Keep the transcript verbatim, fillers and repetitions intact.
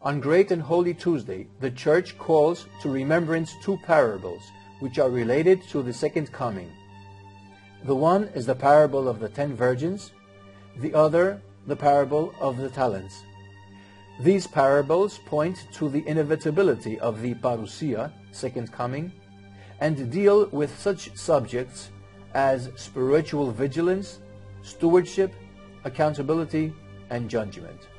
On Great and Holy Tuesday, the Church calls to remembrance two parables which are related to the second coming. The one is the parable of the ten virgins, the other the parable of the talents. These parables point to the inevitability of the parousia, second coming, and deal with such subjects as spiritual vigilance, stewardship, accountability, and judgment.